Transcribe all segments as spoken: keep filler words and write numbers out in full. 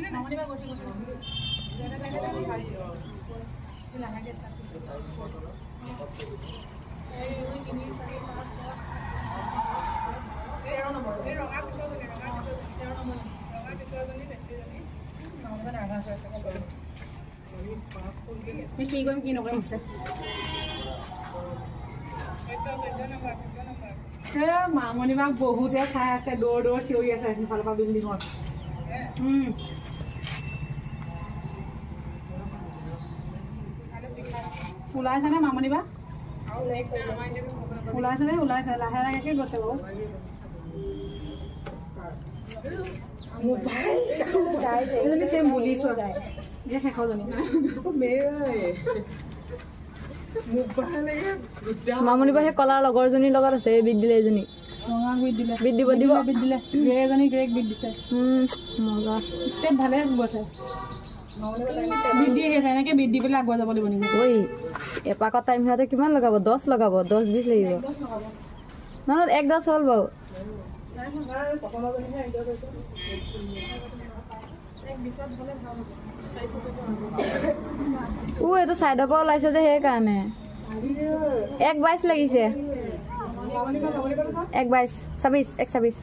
কি কৰিম কি নকৰিম আছে মামনি মাক বহুতে চাই আছে দৌৰ দৌৰ চিঞৰি আছে সিফালৰ পৰা বিল্ডিঙত ওলাইছে নে মামনি বা ওলাইছে নে ওলাইছে লাহে লাহেকে গৈছে বাৰু এজনী চেম বুলি চোৱা যায় যে শেষজনী মামনি বা সেই কলাৰ লগৰজনীৰ লগত আছে বিট দিলে এজনী বিট দিলে বিট দিব দিব বিট দিলে গ্ৰে এজনী গ্ৰেক বিট দিছে মজা ষ্টেপ ভালে গৈছে বিট দি আহিছে এনেকৈ বিট দি পেলাই আগুৱাই যাব লাগিব নিজে ঐ এপাকত টাইম সিহঁতে কিমান লগাব দহ লগাব দহ বিছ লাগিব নহয় এক দহ হ'ল বাৰু ও এইটো চাইডৰ পৰা ওলাইছে যে সেইকাৰণে এক বাইছ লাগিছে এক বাইছ ছাব্বিছ এক ছাব্বিছ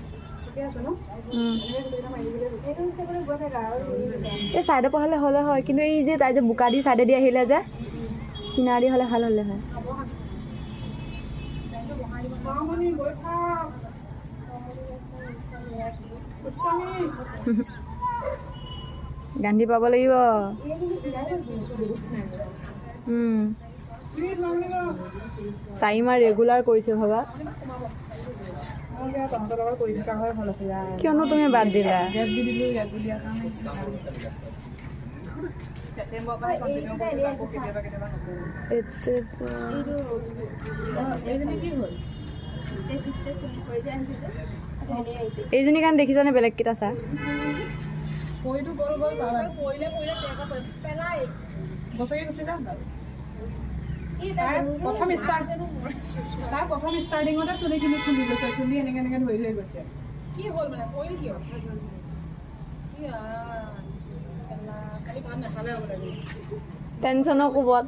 এই চাইডৰ পৰা হ'লে হ'লে হয় কিন্তু এই যে তাই যে বোকা দি চাইডেদি আহিলে যে কিনাৰেদি হ'লে ভাল হ'লে হয় গান্ধী পাব লাগিব চাৰিমাহ ৰেগুলাৰ কৰিছে ভাবা কিয়নো তুমি বাদ দিলা এইজনী কাৰণ দেখিছনে বেলেগ কেইটা চা প্ৰথম ষ্টাৰ্টিঙতে চুলিখিনি খুলি গৈছে চুলি এনেকে এনেকে ধৰি লৈ গৈছে কি হ'ল মানে পৰিল কিয় টেনচনৰ কোবত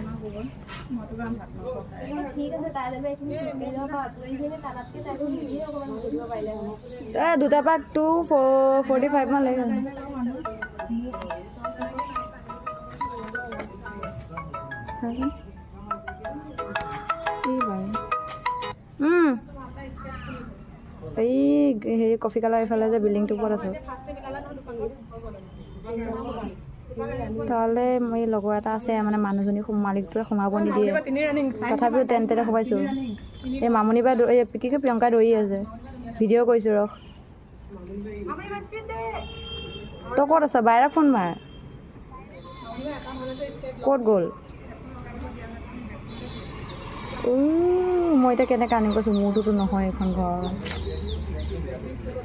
দুটা পাক টু ফৰ্টি ফাইভ মান লাগে এই হেৰি কফি কালাৰ এইফালে যে বিল্ডিংটোৰ ওপৰত আছো তাহলে মই লগৰ এটা আছে মানে মানুহজনী মালিকটোৱে সোমাব নিদিয়ে তথাপিও টেণ্টতে সোমাইছোঁ এই মামনি বা কি কি প্ৰিয়ংকা দৌৰি আছে ভিডিঅ' কৰিছোঁ ৰখ তই ক'ত আছ বাহিৰত ফোন মাৰ ক'ত গ'ল মই এতিয়া কেনেকৈ আনিম কৈছোঁ মোৰটোতো নহয় এইখন ঘৰ